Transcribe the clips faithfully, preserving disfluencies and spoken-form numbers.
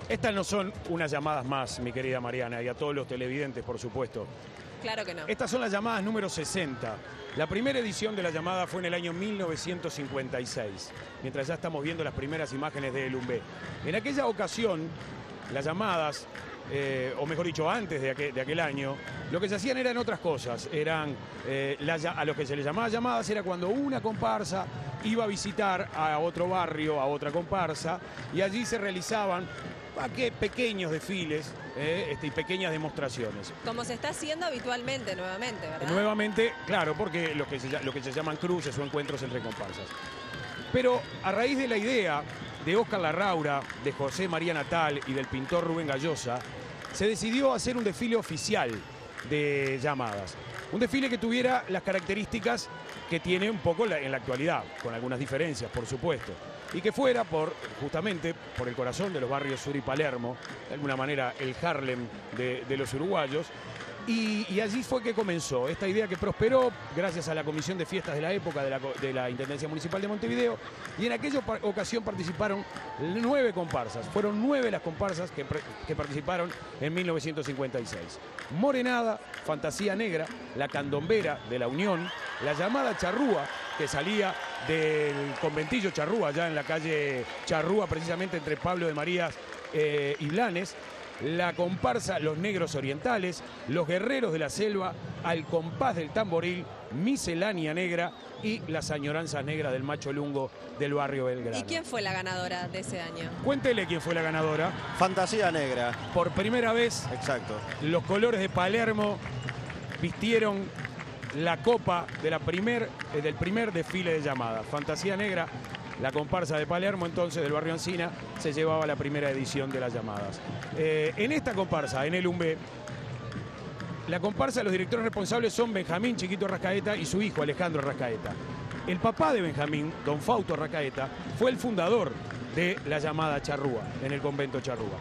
Estas no son unas llamadas más, mi querida Mariana, y a todos los televidentes, por supuesto. Claro que no. Estas son las llamadas número sesenta. La primera edición de la llamada fue en el año mil novecientos cincuenta y seis, mientras ya estamos viendo las primeras imágenes de Elumbé. En aquella ocasión, las llamadas, eh, o mejor dicho, antes de aquel, de aquel año, lo que se hacían eran otras cosas. Eran, eh, la, a lo que se les llamaba llamadas era cuando una comparsa iba a visitar a otro barrio, a otra comparsa, y allí se realizaban ¿a qué? pequeños desfiles eh, este, y pequeñas demostraciones. Como se está haciendo habitualmente, nuevamente, ¿verdad? Nuevamente, claro, porque lo que, se, lo que se llaman cruces o encuentros entre comparsas. Pero a raíz de la idea de Óscar Larraura, de José María Natal y del pintor Rubén Gallosa, se decidió hacer un desfile oficial de llamadas. Un desfile que tuviera las características que tiene un poco la, en la actualidad, con algunas diferencias, por supuesto. Y que fuera por, justamente, por el corazón de los barrios Sur y Palermo, de alguna manera el Harlem de, de los uruguayos. Y, y allí fue que comenzó esta idea que prosperó gracias a la Comisión de Fiestas de la época de la, de la Intendencia Municipal de Montevideo. Y en aquella ocasión participaron nueve comparsas. Fueron nueve las comparsas que, que participaron en mil novecientos cincuenta y seis. Morenada, Fantasía Negra, La Candombera de la Unión, la llamada Charrúa, que salía del conventillo Charrúa, allá en la calle Charrúa, precisamente entre Pablo de Marías eh, y Blanes. La comparsa Los Negros Orientales, Los Guerreros de la Selva, Al Compás del Tamboril, Miscelánea Negra y Las Añoranzas Negras del Macho Lungo del barrio Belgrano. ¿Y quién fue la ganadora de ese año? Cuéntele quién fue la ganadora. Fantasía Negra. Por primera vez, exacto, los colores de Palermo vistieron la copa de la primer, eh, del primer desfile de llamadas. Fantasía Negra, la comparsa de Palermo, entonces, del barrio Ancina, se llevaba la primera edición de las llamadas. Eh, en esta comparsa, en Elumbé, la comparsa, los directores responsables son Benjamín Chiquito Rascaeta y su hijo Alejandro Rascaeta. El papá de Benjamín, don Fausto Rascaeta, fue el fundador de la llamada Charrúa, en el convento Charrúa.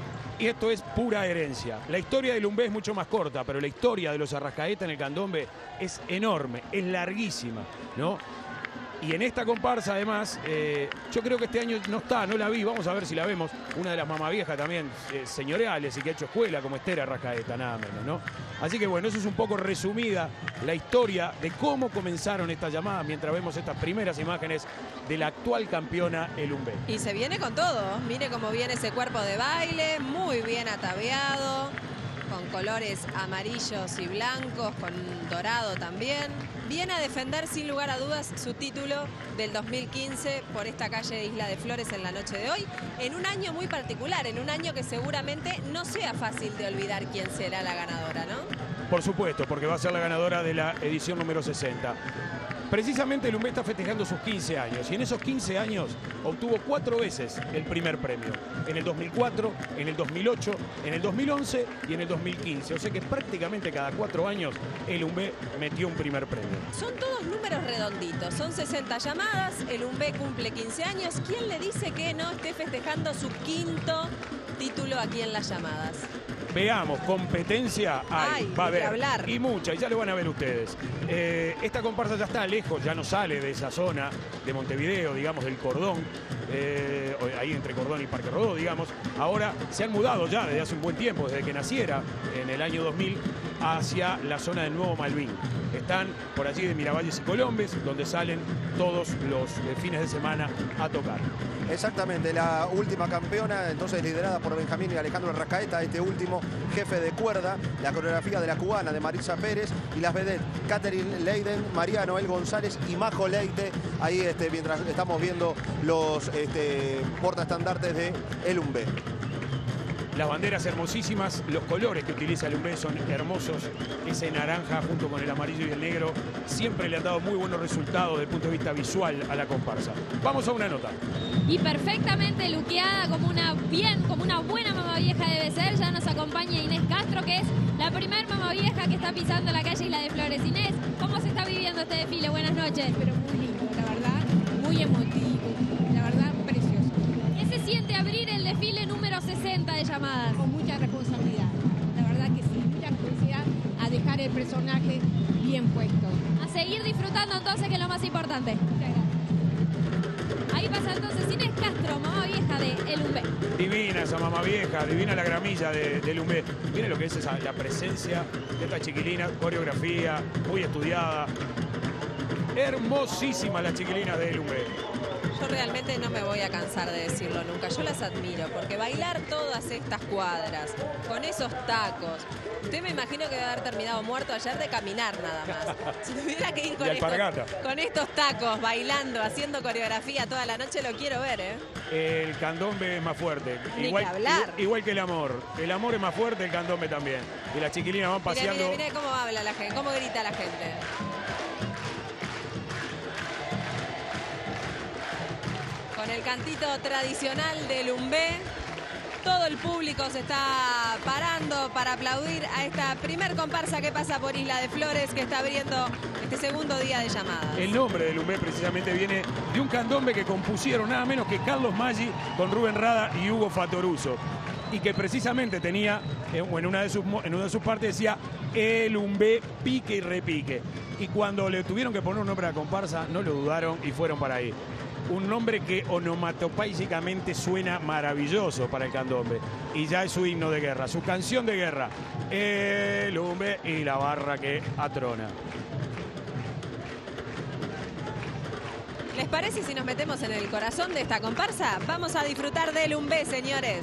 Y esto es pura herencia. La historia de Elumbé es mucho más corta, pero la historia de los Arrascaeta en el candombe es enorme, es larguísima, ¿no? Y en esta comparsa, además, eh, yo creo que este año no está, no la vi, vamos a ver si la vemos. Una de las mamaviejas también, eh, señoriales y que ha hecho escuela, como Esther Arrascaeta, nada menos, ¿no? Así que bueno, eso es un poco resumida la historia de cómo comenzaron estas llamadas, mientras vemos estas primeras imágenes de la actual campeona Elumbé. Y se viene con todo, mire cómo viene ese cuerpo de baile, muy bien ataviado, con colores amarillos y blancos, con dorado también. Viene a defender sin lugar a dudas su título del dos mil quince por esta calle de Isla de Flores en la noche de hoy, en un año muy particular, en un año que seguramente no sea fácil de olvidar quién será la ganadora, ¿no? Por supuesto, porque va a ser la ganadora de la edición número sesenta. Precisamente Elumbé está festejando sus quince años y en esos quince años obtuvo cuatro veces el primer premio. En el dos mil cuatro, en el dos mil ocho, en el dos mil once y en el dos mil quince. O sea que prácticamente cada cuatro años Elumbé metió un primer premio. Son todos números redonditos, son sesenta llamadas, Elumbé cumple quince años. ¿Quién le dice que no esté festejando su quinto título aquí en las llamadas? Veamos, competencia hay, Ay, va a haber, hablar. y mucha, y ya lo van a ver ustedes. Eh, esta comparsa ya está lejos, ya no sale de esa zona de Montevideo, digamos, del Cordón, eh, ahí entre Cordón y Parque Rodó, digamos. Ahora se han mudado ya desde hace un buen tiempo, desde que naciera, en el año dos mil, hacia la zona del Nuevo Malvin. Están por allí de Miravalles y Colombes, donde salen todos los eh, fines de semana a tocar. Exactamente, la última campeona, entonces liderada por Benjamín y Alejandro Rascaeta, este último jefe de cuerda, la coreografía de la cubana de Marisa Pérez y las vedettes Catherine Leiden, María Noel González y Majo Leite, ahí este, mientras estamos viendo los este, portaestandartes de Elumbé. Las banderas hermosísimas, los colores que utiliza Elumbé son hermosos. Ese naranja junto con el amarillo y el negro siempre le han dado muy buenos resultados desde el punto de vista visual a la comparsa. Vamos a una nota. Y perfectamente luqueada como una bien, como una buena mamavieja debe ser. Ya nos acompaña Inés Castro, que es la primer mamavieja que está pisando la calle Isla de Flores. Inés, ¿cómo se está viviendo este desfile? Buenas noches. Pero muy lindo, la verdad, muy emotivo, la verdad, precioso. ¿Qué se siente abrir el desfile número sesenta de llamadas? Con mucha responsabilidad, la verdad que sí, mucha responsabilidad a dejar el personaje bien puesto. A seguir disfrutando entonces, que es lo más importante. Muchas gracias. Ahí pasa entonces Inés Castro, mamavieja comparsa de El Umbé. Divina esa mamá vieja, divina la gramilla de, de Lumbé. Miren lo que es esa, la presencia de esta chiquilina, coreografía, muy estudiada. Hermosísima la chiquilina de Lumbé. Yo realmente no me voy a cansar de decirlo nunca. Yo las admiro porque bailar todas estas cuadras con esos tacos. Usted me imagino que debe haber terminado muerto ayer de caminar nada más. Si tuviera que ir con, Y estos, alpargata. con estos tacos, bailando, haciendo coreografía toda la noche, lo quiero ver, ¿eh? El candombe es más fuerte. Ni Igual, que hablar. igual que el amor. El amor es más fuerte, el candombe también. Y las chiquilinas van Mire, paseando. mire, mire cómo habla la gente, cómo grita la gente. Con el cantito tradicional de Lumbé, todo el público se está parando para aplaudir a esta primer comparsa que pasa por Isla de Flores, que está abriendo este segundo día de llamadas. El nombre de Lumbé precisamente viene de un candombe que compusieron nada menos que Carlos Maggi con Rubén Rada y Hugo Fatoruso. Y que precisamente tenía, en una de sus, en una de sus partes decía, el Lumbé pique y repique. Y cuando le tuvieron que poner un nombre a la comparsa, no lo dudaron y fueron para ahí. Un nombre que onomatopéyicamente suena maravilloso para el candombe. Y ya es su himno de guerra, su canción de guerra. El Lumbé y la barra que atrona. ¿Les parece si nos metemos en el corazón de esta comparsa? Vamos a disfrutar de Lumbé, señores.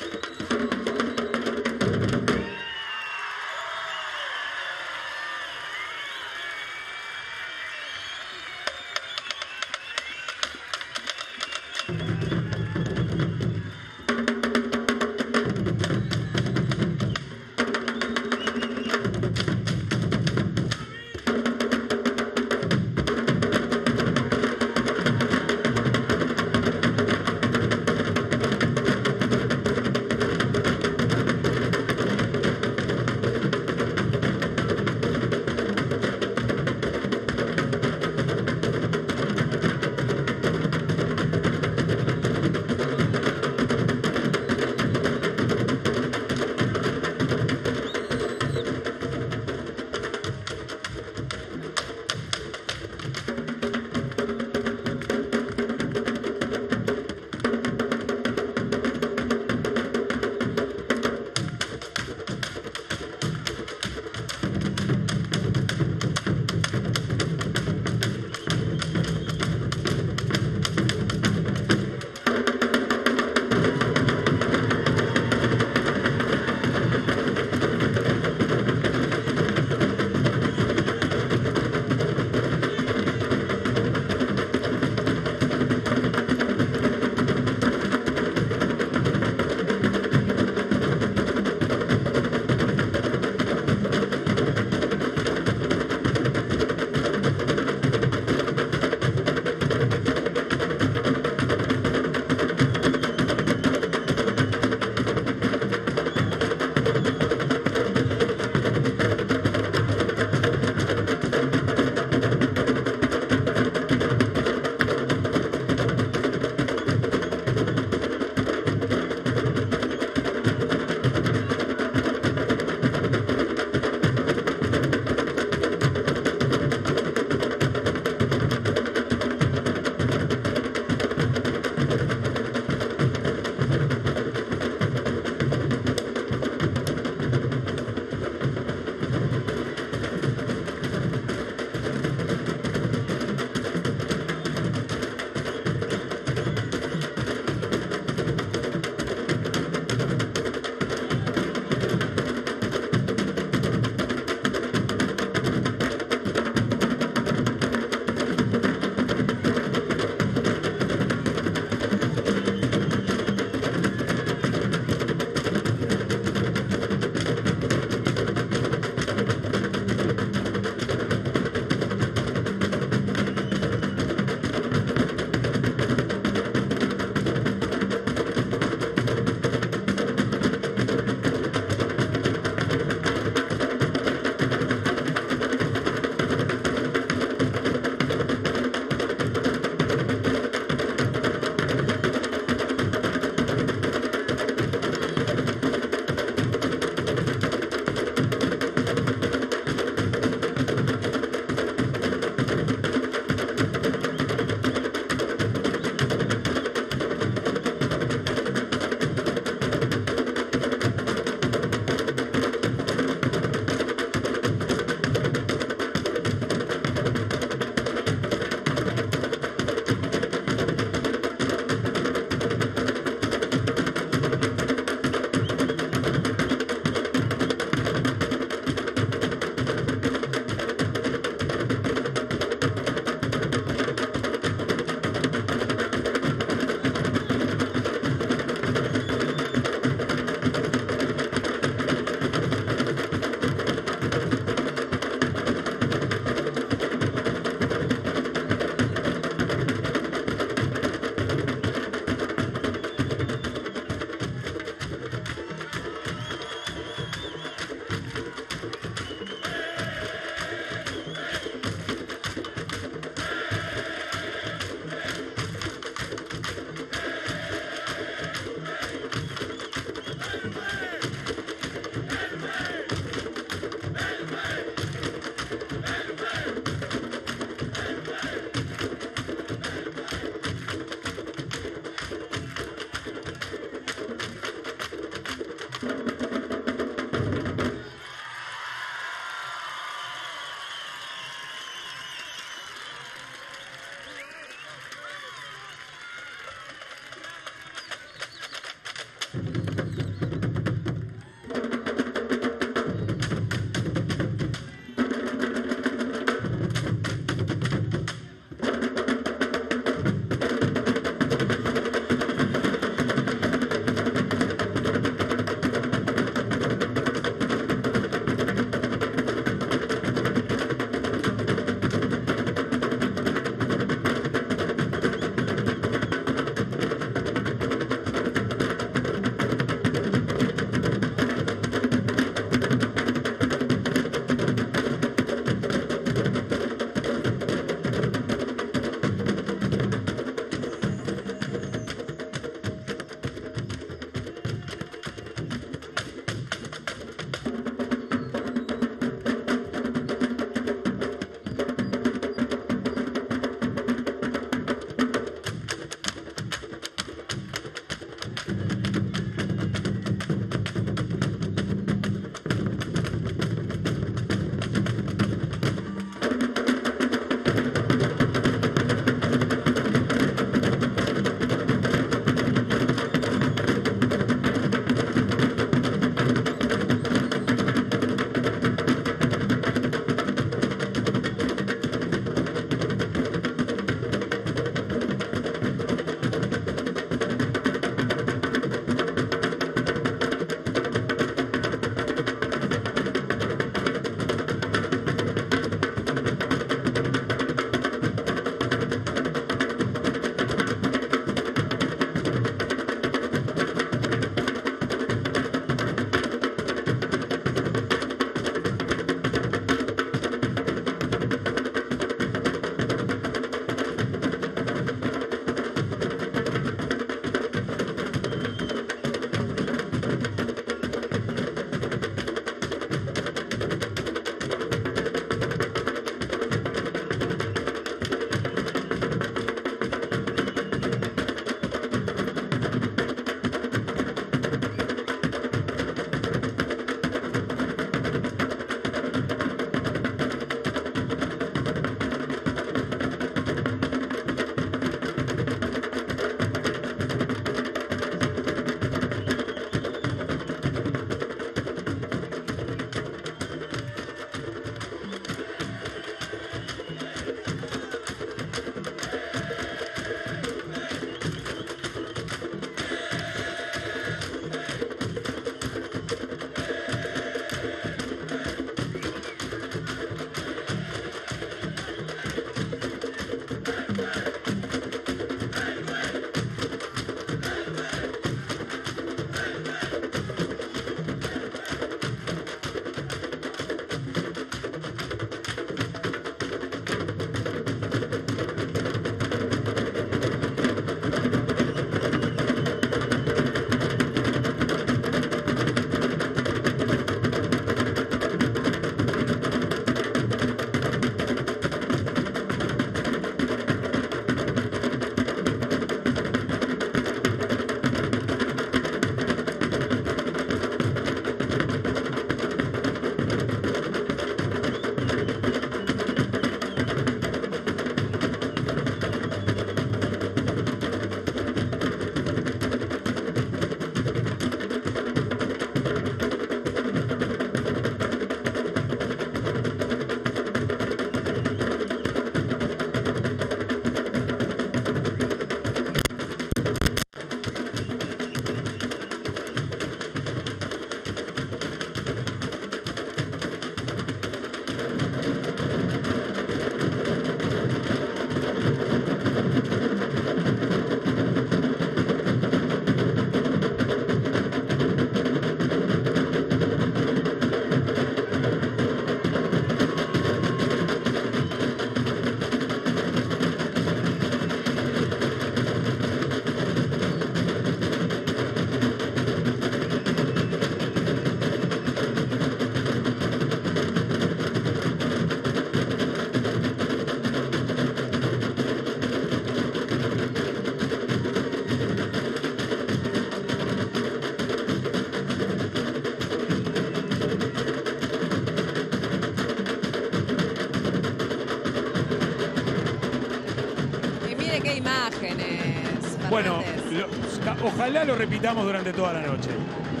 bueno, Fernández. lo- ojalá lo repitamos durante toda la noche.